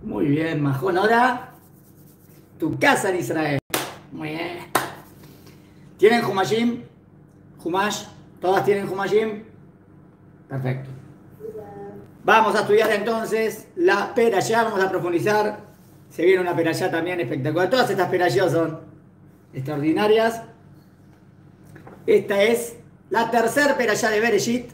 Muy bien, Majón. Ahora, tu casa en Israel. Muy bien. ¿Tienen Humashim? ¿Humash? ¿Todas tienen Humashim? Perfecto. Vamos a estudiar entonces la Perashá, vamos a profundizar. Se viene una Perashá también espectacular. Todas estas Perashá son extraordinarias. Esta es la tercera Perashá de Bereshit.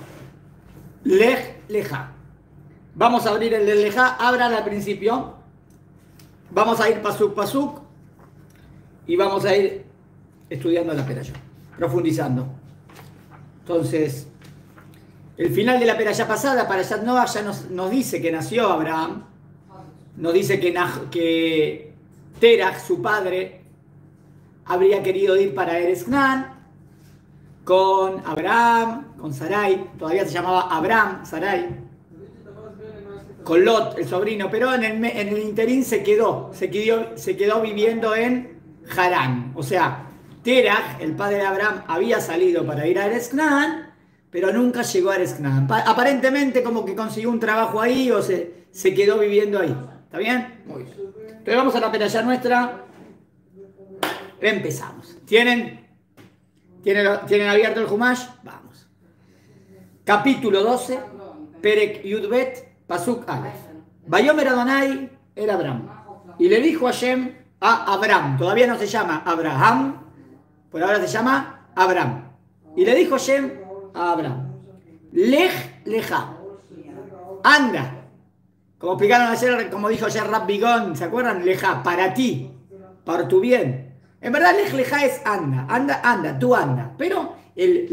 Lech Lecha. Vamos a abrir el Lech Lecha. Abran al principio. Vamos a ir pasuk pasuk. Y vamos a ir estudiando la Perashá, profundizando. Entonces, el final de la Perashá pasada, Parashat Noah, ya nos dice que nació Abraham. Nos dice que Terach, su padre, habría querido ir para Eretz Canaán con Abraham, con Sarai. Todavía se llamaba Abraham, Sarai. Con Lot, el sobrino. Pero en el interín se quedó viviendo en Harán. O sea, Terach, el padre de Abraham, había salido para ir a Eretz Canaán, pero nunca llegó a Eretz Canaán. Aparentemente como que consiguió un trabajo ahí o se quedó viviendo ahí. ¿Está bien? Muy bien. Entonces vamos a la Perashá nuestra. Empezamos. ¿Tienen abierto el Humash? Vamos. Capítulo 12, Perek Yudbet, Pasuk Aleph. Vayomer Adonai era Abraham. Y le dijo Hashem a Abraham, todavía no se llama Abraham, por ahora se llama Abraham. Y le dijo Hashem a Abraham, Lech Lecha, anda. Como explicaron ayer, como dijo ayer Rab Bigón, ¿se acuerdan? Lecha, para ti, para tu bien. En verdad, Lech Lecha es anda, tú anda. Pero el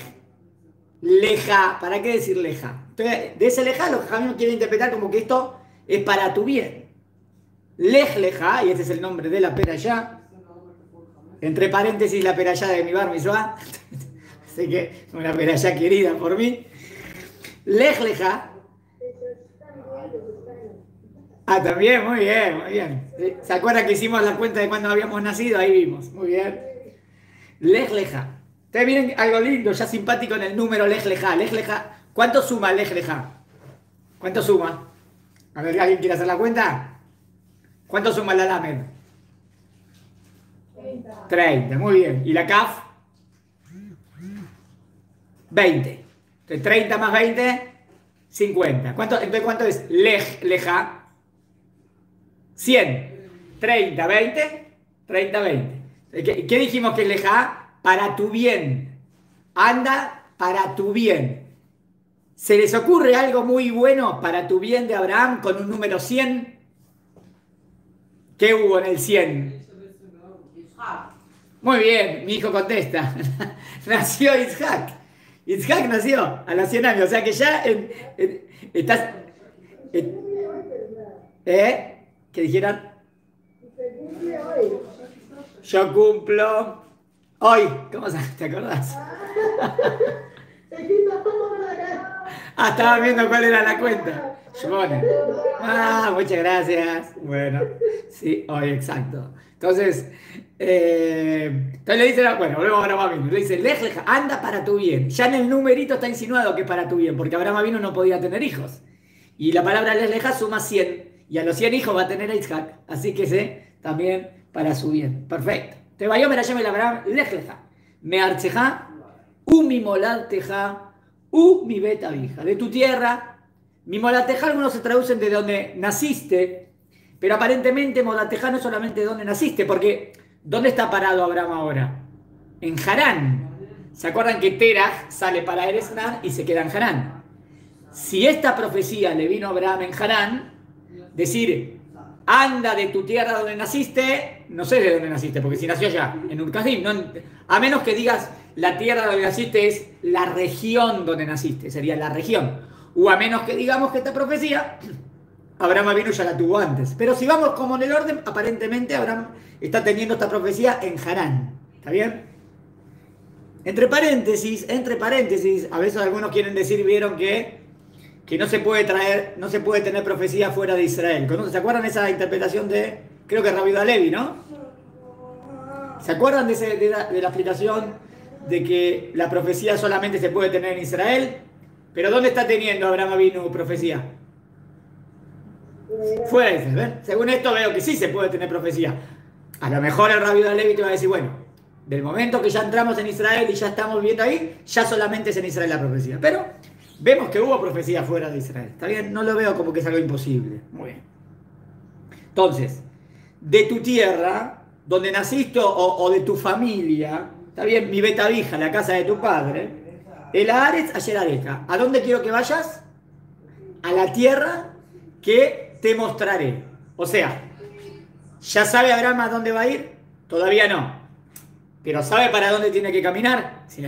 Lecha, ¿para qué decir Lecha? Entonces, de ese Lecha, los jajamim quieren interpretar como que esto es para tu bien. Lech Lecha, y este es el nombre de la Perashá, entre paréntesis la Perashá de mi bar mitzvah, sé que es una Perashá querida por mí. Lech Lecha. Ah, también, muy bien, muy bien. ¿Se acuerdan que hicimos la cuenta de cuando habíamos nacido? Ahí vimos, muy bien. Lech Lecha. Ustedes miren algo lindo, ya simpático en el número Lech Lecha. Lech Lecha. ¿Cuánto suma Lech Lecha? ¿Cuánto suma? A ver, ¿alguien quiere hacer la cuenta? ¿Cuánto suma la Lamed? 30, muy bien. ¿Y la Kaf? 20. Entonces 30 más 20, 50. Entonces, ¿cuánto es Lech Lecha? 100. 30, 20, 30, 20. ¿Qué dijimos que es Lecha? Para tu bien. Anda para tu bien. ¿Se les ocurre algo muy bueno para tu bien de Abraham con un número 100? ¿Qué hubo en el 100? Muy bien, mi hijo contesta. Nació Isaac. Isaac nació a los 100 años. O sea que ya estás... ¿Qué dijeron? Yo cumplo hoy. ¿Cómo te acordás? Estaba viendo cuál era la cuenta. Muchas gracias. Bueno, sí, hoy, exacto. Entonces le dice, bueno, volvemos a Abraham Avinu. Le dice, Lech Lecha, anda para tu bien. Ya en el numerito está insinuado que es para tu bien, porque Abraham Avinu no podía tener hijos. Y la palabra Lech Lecha suma 100. Y a los 100 hijos va a tener a Isaac. Así que también para su bien. Perfecto. Te vayó, me la llame el Abraham, Lech Lecha. Me archeja, mi molalteja. Mi beta vieja, de tu tierra. Mi molateja, algunos se traducen de donde naciste, pero aparentemente molateja no es solamente de donde naciste, porque ¿dónde está parado Abraham ahora? En Harán. ¿Se acuerdan que Terach sale para Eretz Canaán y se queda en Harán? Si esta profecía le vino a Abraham en Harán, decir, anda de tu tierra donde naciste, no sé de dónde naciste, porque si nació allá, en Urkasim, a menos que digas la tierra donde naciste es la región donde naciste, sería la región. O a menos que digamos que esta profecía, Abraham Avinu ya la tuvo antes. Pero si vamos como en el orden, aparentemente Abraham está teniendo esta profecía en Harán. ¿Está bien? Entre paréntesis, a veces algunos quieren decir, vieron que no se puede tener profecía fuera de Israel. ¿Se acuerdan de esa interpretación de, creo que Rabbi Yehuda Levi, ¿no? ¿Se acuerdan de la explicación de que la profecía solamente se puede tener en Israel? Pero ¿dónde está teniendo Abraham Avinu profecía? Fuera de Israel, ¿ven? Según esto veo que sí se puede tener profecía. A lo mejor el rabino de Levi te va a decir, bueno, del momento que ya entramos en Israel y ya estamos viviendo ahí, ya solamente es en Israel la profecía. Pero vemos que hubo profecía fuera de Israel. ¿Está bien? No lo veo como que es algo imposible. Muy bien. Entonces, de tu tierra, donde naciste o de tu familia, ¿está bien? Mi betavija, la casa de tu padre, el Haaretz ayer areja. ¿A dónde quiero que vayas? A la tierra que te mostraré. O sea, ¿ya sabe Abraham a dónde va a ir? Todavía no. Pero ¿sabe para dónde tiene que caminar? Sí.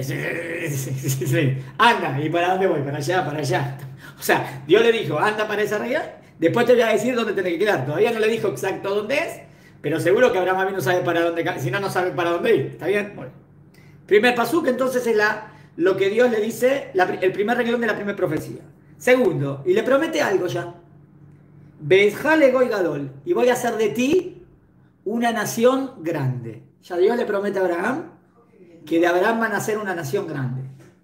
Anda, ¿y para dónde voy? Para allá, para allá. O sea, Dios le dijo, anda para esa región, después te voy a decir dónde tiene que quedar. Todavía no le dijo exacto dónde es, pero seguro que Abraham no sabe para dónde, si no, no sabe para dónde ir. ¿Está bien? Bueno. Primer pasuk, entonces, es lo que Dios le dice, el primer renglón de la primera profecía. Segundo, y le promete algo ya. Be'ezjale goy gadol, y voy a hacer de ti una nación grande. Ya Dios le promete a Abraham que de Abraham va a nacer una nación grande.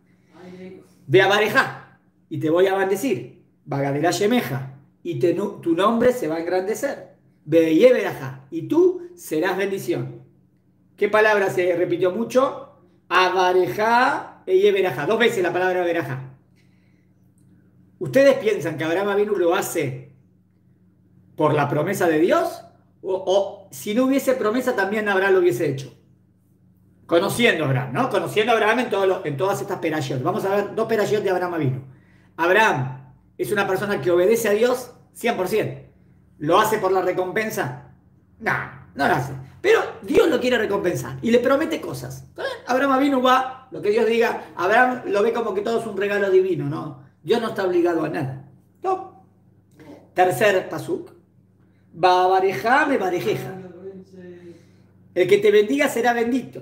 Ve a Barejá, y te voy a bendecir. Bagadera Shemeja, y tu nombre se va a engrandecer. Ve Yeberajá, y tú serás bendición. ¿Qué palabra se repitió mucho? Abarejá e Yeberajá. 2 veces la palabra Berajá. ¿Ustedes piensan que Abraham Avinu lo hace por la promesa de Dios? O si no hubiese promesa también Abraham lo hubiese hecho. Conociendo a Abraham, ¿no? Conociendo a Abraham en todas estas perashot. Vamos a ver 2 perashot de Abraham Avinu. Abraham es una persona que obedece a Dios 100%. ¿Lo hace por la recompensa? No, no lo hace. Pero Dios lo quiere recompensar y le promete cosas. Abraham Avinu va, lo que Dios diga, Abraham lo ve como que todo es un regalo divino, ¿no? Dios no está obligado a nada. ¿No? Tercer pasuk. Babarejá me barejeja. El que te bendiga será bendito.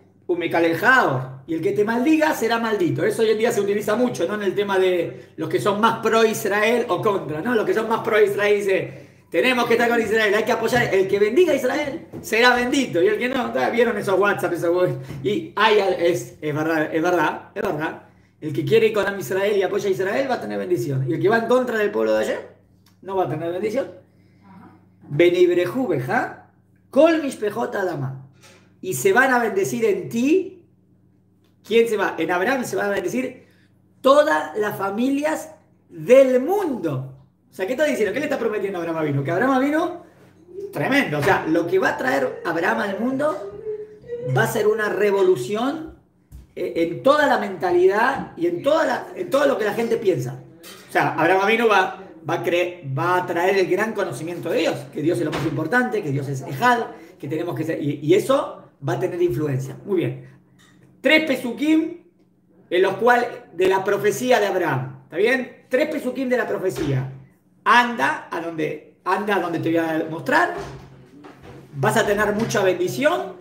Y el que te maldiga será maldito. Eso hoy en día se utiliza mucho, ¿no? En el tema de los que son más pro Israel o contra, ¿no? Los que son más pro Israel dicen, tenemos que estar con Israel, hay que apoyar. El que bendiga a Israel será bendito. Y el que no, ¿vieron esos WhatsApp? Y es verdad. El que quiere ir con Israel y apoya a Israel va a tener bendición. Y el que va en contra del pueblo de ayer no va a tener bendición. Benibrejú beja, kol mishpejot adama. Y se van a bendecir en ti. ¿Quién se va? En Abraham se van a bendecir todas las familias del mundo. O sea, ¿qué está diciendo? ¿Qué le está prometiendo a Abraham Avinu? Que Abraham Avinu, tremendo. O sea, lo que va a traer Abraham al mundo va a ser una revolución en toda la mentalidad y en todo lo que la gente piensa. O sea, Abraham Avinu va a traer el gran conocimiento de Dios, que Dios es lo más importante, que Dios es Ejad, que tenemos que ser, y eso va a tener influencia. Muy bien. 3 pesukim en los cuales de la profecía de Abraham. ¿Está bien? 3 pesukim de la profecía. Anda a donde te voy a mostrar. Vas a tener mucha bendición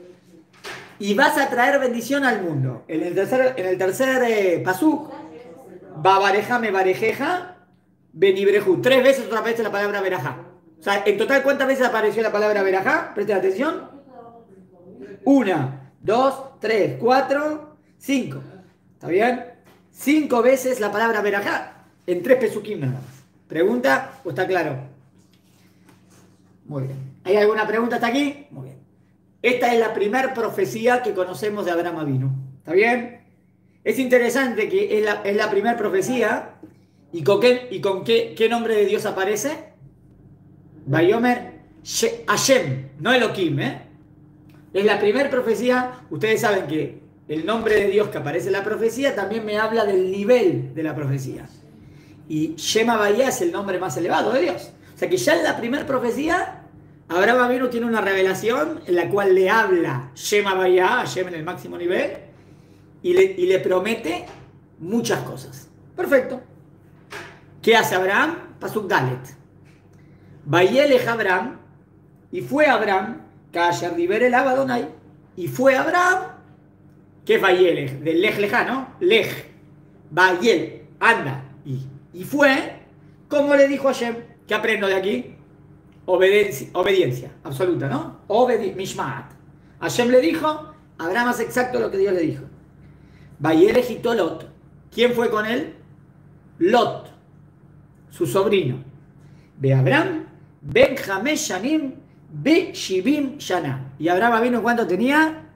y vas a traer bendición al mundo. En el tercer pasuk, Babareja me barejeja, benibrejú. 3 veces otra vez la palabra verajá. O sea, en total, ¿cuántas veces apareció la palabra verajá? Presten atención. 1, 2, 3, 4, 5. ¿Está bien? 5 veces la palabra verajá en 3 pesukim nada más. ¿Pregunta o está claro? Muy bien. ¿Hay alguna pregunta hasta aquí? Muy bien. Esta es la primera profecía que conocemos de Abraham Avinu. ¿Está bien? Es interesante que es la primera profecía. ¿Y con qué nombre de Dios aparece? Bayomer Hashem, no Elohim, ¿eh? Es la primera profecía. Ustedes saben que el nombre de Dios que aparece en la profecía también me habla del nivel de la profecía. Y Shema Bayá es el nombre más elevado de Dios. O sea que ya en la primera profecía, Abraham Avinu tiene una revelación en la cual le habla Shema Bayá, Hashem en el máximo nivel, y le promete muchas cosas. Perfecto. ¿Qué hace Abraham? Pasuk Dalet. Vayelech Abraham, y fue Abraham, Kasher Diber el Abadonai, y fue Abraham, ¿qué es Vayelech? Del Lej Lejá, ¿no? Lej, Vayel, anda, y fue, como le dijo Hashem. ¿Qué aprendo de aquí? Obediencia absoluta, ¿no? Mishmaat. Hashem le dijo, Abraham hace exacto lo que Dios le dijo. Vayelech y Lot. ¿Quién fue con él? Lot, su sobrino. Be Abraham, Ben Hamesh Shanim, Be Shivim Shana. Y Abraham vino cuando tenía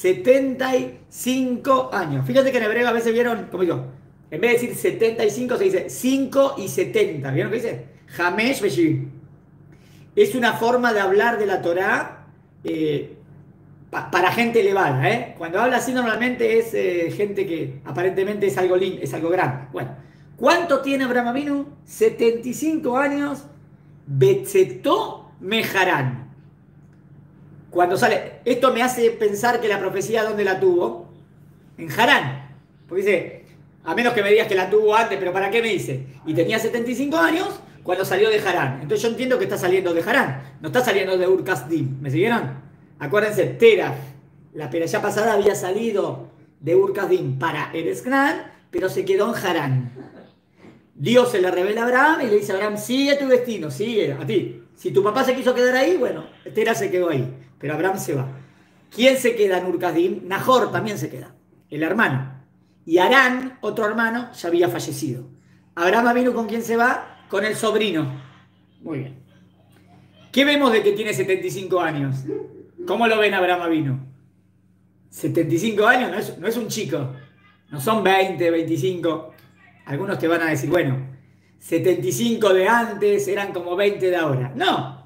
75 años. Fíjate que en hebreo a veces vieron, como digo, en vez de decir 75 se dice 5 y 70. ¿Vieron lo que dice? Hamesh Be Shivim. Es una forma de hablar de la Torá para gente elevada, ¿eh? Cuando habla así normalmente es gente que aparentemente es algo lindo, es algo grande. Bueno, ¿cuánto tiene Abraham Avinu? 75 años. Betzetó Mejarán. Cuando sale, esto me hace pensar que la profecía, ¿dónde la tuvo? En Harán. Porque dice, a menos que me digas que la tuvo antes, pero ¿para qué me dice? Y tenía 75 años cuando salió de Harán. Entonces yo entiendo que está saliendo de Harán, no está saliendo de Ur Kasdim. ¿Me siguieron? Acuérdense, Terah, la perashá pasada había salido de Ur Kasdim para Eretz Canaán, pero se quedó en Harán. Dios se le revela a Abraham y le dice a Abraham, sigue tu destino, sigue a ti. Si tu papá se quiso quedar ahí, bueno, Terah se quedó ahí, pero Abraham se va. ¿Quién se queda en Ur Kasdim? Nahor también se queda, el hermano. Y Harán, otro hermano, ya había fallecido. Abraham vino con quién se va, con el sobrino. Muy bien. ¿Qué vemos de que tiene 75 años? ¿Cómo lo ven Abraham vino? 75 años no es un chico, no son 20, 25. Algunos te van a decir, bueno, 75 de antes eran como 20 de ahora. No,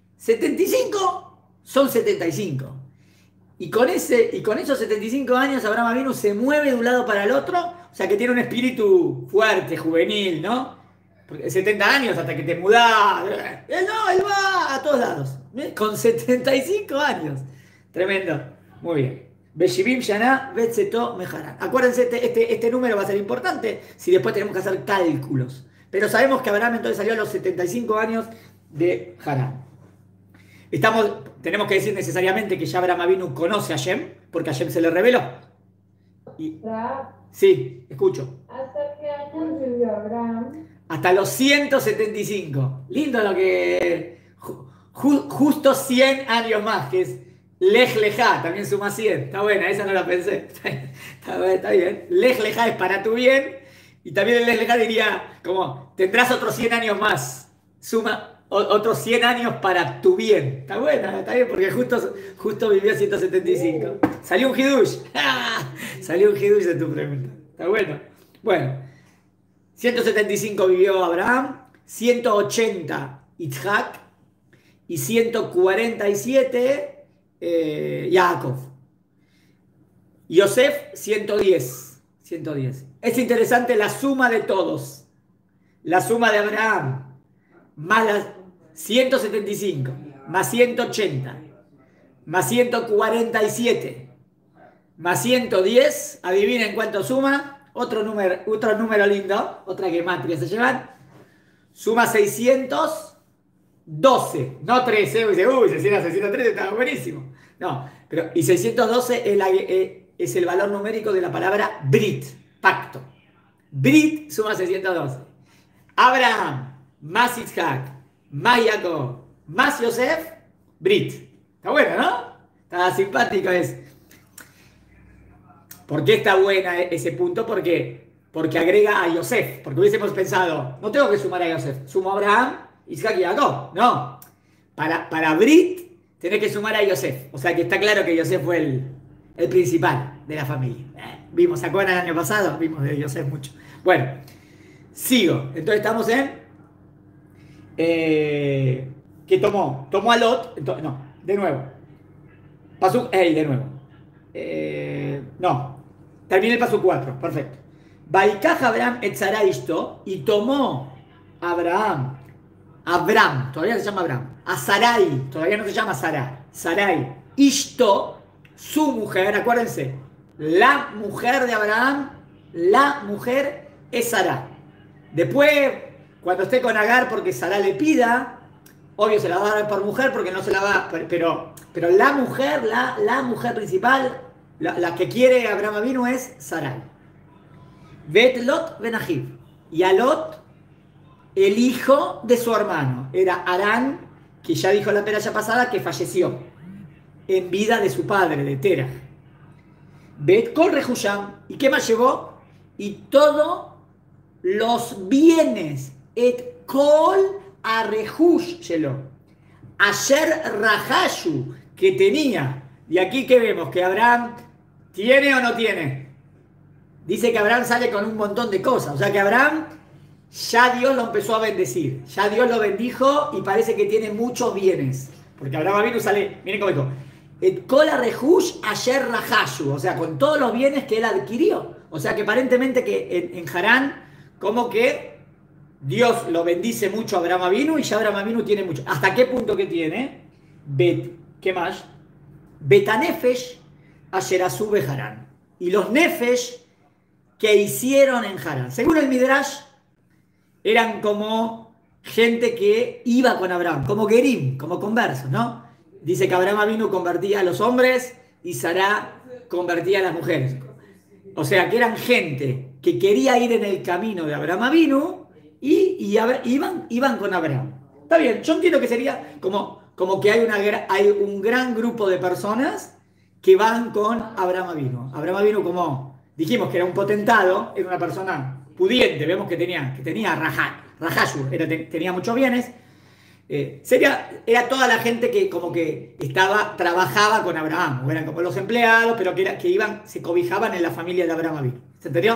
75 son 75. Y con esos 75 años Abraham Avinu se mueve de un lado para el otro, o sea que tiene un espíritu fuerte, juvenil, ¿no? Porque 70 años hasta que te mudás, no, él va a todos lados, con 75 años. Tremendo, muy bien. Beshivim Shana, Betzetó Mejarán. Acuérdense, este número va a ser importante si después tenemos que hacer cálculos. Pero sabemos que Abraham entonces salió a los 75 años de Harán. Tenemos que decir necesariamente que ya Abraham Avinu conoce a Hashem, porque Hashem se le reveló. Sí, escucho. ¿Hasta qué años vivió Abraham? Hasta los 175. Lindo lo que... justo 100 años más, que es Lej Lejá, también suma 100. Está buena, esa no la pensé. Está bien. Lej Lejá es para tu bien. Y también el Lej Lejá diría, como, tendrás otros 100 años más. Suma otros 100 años para tu bien. Está buena, está bien, porque justo vivió 175. Salió un hidush. Salió un hidush de tu pregunta. Está bueno. Bueno, 175 vivió Abraham, 180 Isaac y 147 Jacob. Yosef, 110. Es interesante la suma de todos. La suma de Abraham, más las 175, más 180, más 147, más 110. Adivinen cuánto suma. Otro número lindo, otra gematria se llevan. Suma 612, no 13. Dice, 613 está buenísimo. No, pero y 612 es el valor numérico de la palabra Brit, pacto. Brit suma 612. Abraham, más Isaac, más Jacob, más Yosef, Brit. Está bueno, ¿no? Está simpático es. ¿Por qué está buena ese punto? Porque agrega a Yosef. Porque hubiésemos pensado, no tengo que sumar a Yosef. Sumo a Abraham, Isaac y Jacob. No. Para Brit tenés que sumar a Yosef. O sea que está claro que Yosef fue el principal de la familia. Vimos, ¿se acuerdan el año pasado? Vimos de Yosef mucho. Bueno, sigo. Entonces estamos en... ¿qué tomó? Tomó a Lot. No, de nuevo. Pasó... de nuevo. No. Terminé el paso 4. Perfecto. Baikaj Abraham et Sarai Ishto. Y tomó Abraham, todavía se llama Abraham, a Sarai, todavía no se llama Sara, Sarai, Ishto, su mujer, acuérdense, la mujer de Abraham, la mujer es Sara. Después, cuando esté con Agar, porque Sara le pida, obvio se la va a dar por mujer, porque no se la va, pero la mujer, la mujer principal, la que quiere Abraham Avinu es Sarai. Bet Lot ben Ahiv, y a Lot, el hijo de su hermano, era Harán, que ya dijo la peralla pasada que falleció en vida de su padre, de Terah. Bet Kol Rehuyam, ¿y qué más llevó? Y todos los bienes, et Kol Arehush Shelo, Asher Rahashu, que tenía. Y aquí que vemos que Abraham tiene o no tiene. Dice que Abraham sale con un montón de cosas. O sea que Abraham ya Dios lo empezó a bendecir. Ya Dios lo bendijo y parece que tiene muchos bienes. Porque Abraham vino sale, miren cómo dijo, Et Kola Rehush Asher Rahashu, o sea, con todos los bienes que él adquirió. O sea que aparentemente que en Harán, como que Dios lo bendice mucho a Abraham Avinu y ya Abraham Avinu tiene mucho. ¿Hasta qué punto que tiene? ¿Qué más? Betanefesh Asher Asú Harán. Y los Nefesh que hicieron en Harán. Según el Midrash, eran como gente que iba con Abraham, como Gerim, como conversos, ¿no? Dice que Abraham Avinu convertía a los hombres y Sará convertía a las mujeres. O sea, que eran gente que quería ir en el camino de Abraham Avinu y iban con Abraham. Está bien, yo entiendo que sería como que hay un gran grupo de personas que van con Abraham Avinu. Abraham Avinu, como dijimos que era un potentado, era una persona pudiente, vemos que tenía Rahashu, tenía muchos bienes. Era toda la gente que como que trabajaba con Abraham, o eran como los empleados, pero que se cobijaban en la familia de Abraham Avinu. ¿Se entendió?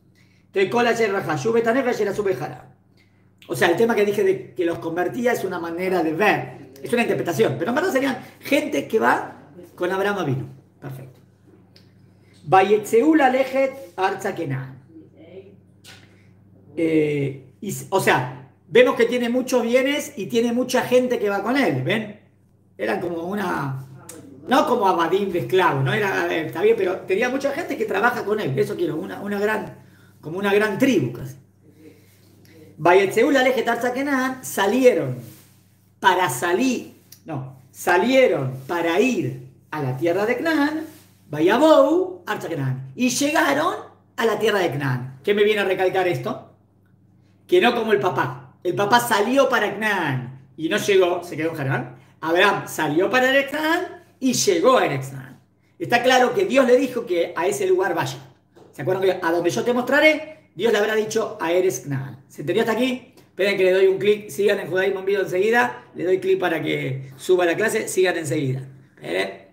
O sea, el tema que dije de que los convertía es una manera de ver, es una interpretación, pero en verdad serían gente que va con Abraham Avinu. Perfecto. Vayetzeul alejet arza Kenan. O sea, vemos que tiene muchos bienes y tiene mucha gente que va con él, ¿ven? Eran como no como abadim de esclavos, ¿no? Está bien, pero tenía mucha gente que trabaja con él, eso quiero, como una gran tribu casi. Vayetzeul alejet arza Kenan, salieron para ir a la tierra de Canaán, Vayabou arza Kenan, y llegaron a la tierra de Canaán. ¿Qué me viene a recalcar esto? Que no como el papá. El papá salió para Canaán y no llegó, se quedó en Harán. Abraham salió para Canaán y llegó a Canaán. Está claro que Dios le dijo que a ese lugar vaya. ¿Se acuerdan que a donde yo te mostraré? Dios le habrá dicho a Eres Canaán. ¿Se entendió hasta aquí? Esperen que le doy un clic. Sigan en Judaísmo en Vivo enseguida. Le doy clic para que suba la clase. Sigan enseguida. Esperen.